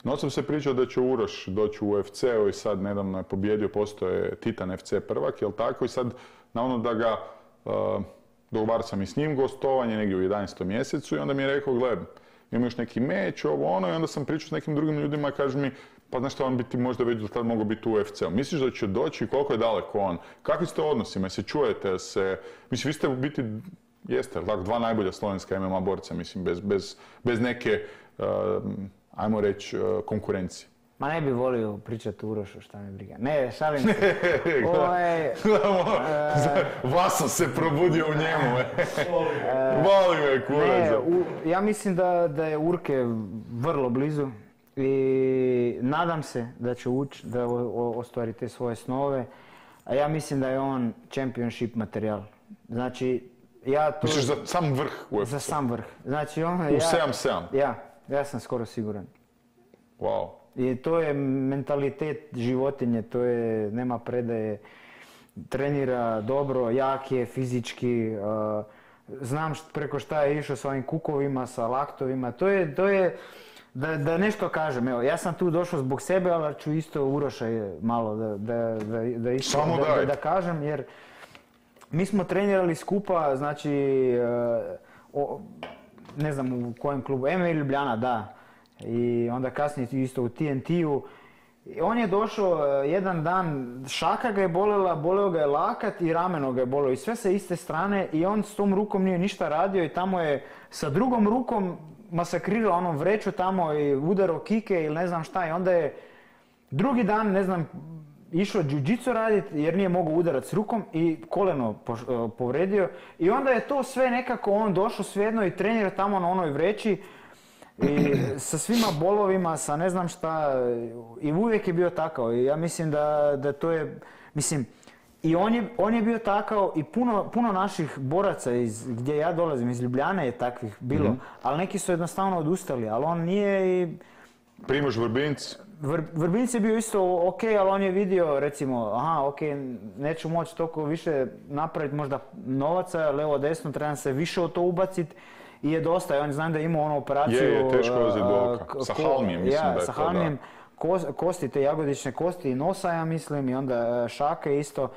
No sam se pričao da će Uroš doći u UFC, evo i sad nedavno je pobjedio, postoje Titan FC prvak, jel tako? I sad na ono da ga, dogovarao sam i s njim gostovanje negdje u 11. mjesecu i onda mi je rekao, gle, imam još neki meč, ovo ono, i onda sam pričao s nekim drugim ljudima i kaže mi, pa znaš što on biti možda već do tada mogao biti u UFC-u. Misliš da će doći i koliko je daleko on? Kakvi ste odnosima? Se čujete se? Mislim, vi ste u biti, jeste, tako, dva najbolja slovenska MMA borca, mislim, bez neke, ajmo reći, konkurencije. Ma ne bi volio pričati Urošu, šta me briga. Ne, šalim se. Vaso se probudio u njemu. Voli me kurac. Ja mislim da je Urke vrlo blizu i nadam se da će ući, da ostvari te svoje snove. A ja mislim da je on championship materijal. Znači, ja to... Misliš za sam vrh UFC? Za sam vrh. Znači, on... U 7-7? Ja sam skoro siguran. Wow. I to je mentalitet životinje, to je, nema predaje, trenira dobro, jak je fizički, znam preko šta je išao s ovim kukovima, sa laktovima, to je, da nešto kažem, evo, ja sam tu došao zbog sebe, ali ću isto Uroša malo da kažem, jer mi smo trenirali skupa, znači, ne znam u kojem klubu, MMA Ljubljana, da. I onda kasnije isto u TNT-u. On je došao jedan dan, šaka ga je bolela, boleo ga je lakat i rameno ga je bolelo i sve sa iste strane i on s tom rukom nije ništa radio i tamo je sa drugom rukom masakrirao onom vreću tamo i udarao kike ili ne znam šta i onda je drugi dan, ne znam, išao jiu-jitsu raditi jer nije mogao udarati s rukom i koleno povredio i onda je to sve nekako on došao svejedno i trenira tamo na onoj vreći i sa svima bolovima, sa ne znam šta, i uvijek je bio takav. I ja mislim da to je, mislim, i on je bio takav i puno naših boraca gdje ja dolazim, iz Ljubljane je takvih bilo, ali neki su jednostavno odustali, ali on nije i... Primož Vrbinc? Vrbinc je bio isto ok, ali on je vidio, recimo, aha, ok, neću moći toliko više napraviti možda novaca, levo desno, trebam se više od to ubaciti. I je dosta, on znam da je imao onu operaciju... Je, teško ozljed boka. Sa halmijem, mislim da je to, da. Sa halmijem, kosti, te jagodične kosti i nosa, ja mislim, i onda šake isto.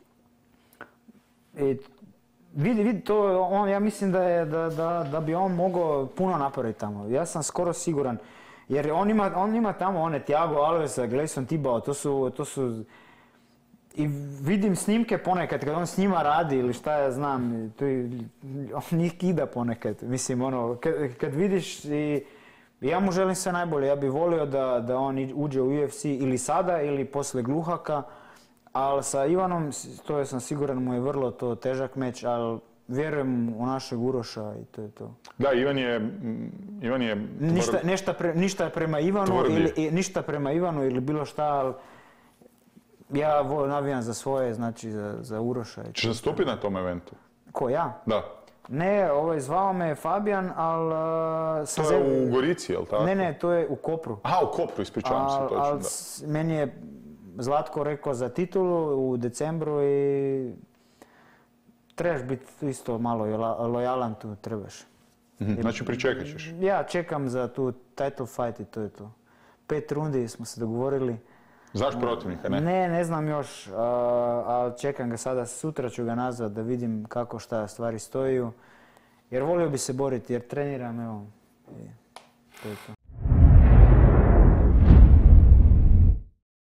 Vidi, to, ja mislim da bi on mogao puno napraviti tamo. Ja sam skoro siguran. Jer on ima tamo one Thiago Alvesa, Gleison Tibao, to su... I vidim snimke ponekad, kad on s njima radi ili šta ja znam, on njih kida ponekad. Mislim, ono, kad vidiš i ja mu želim sve najbolje, ja bih volio da on uđe u UFC ili sada ili posle Gluhaka, ali sa Ivanom, to sam siguran, mu je vrlo to težak meč, ali vjerujem u našeg Uroša i to je to. Da, Ivan je... Ništa prema Ivanu ili bilo šta, ali ja navijam za svoje, znači za Uroša. Češ nastupiti na tom eventu? Ko, ja? Da. Ne, zvao me Fabijan, ali... To je u Gorici, jel tako? Ne, to je u Kopru. Aha, u Kopru, ispričavam se točno, da. Meni je Zlatko rekao za titulu u decembru i trebaš biti isto malo lojalan tu, trebaš. Znači pričekat ćeš? Ja čekam za tu title fight i to je to. 5 rundi smo se dogovorili. Znaš protivnika, ne? Ne znam još, ali čekam ga sada, sutra ću ga nazvat da vidim kako šta stvari stoju. Jer volio bi se boriti, jer treniram, evo, to je to.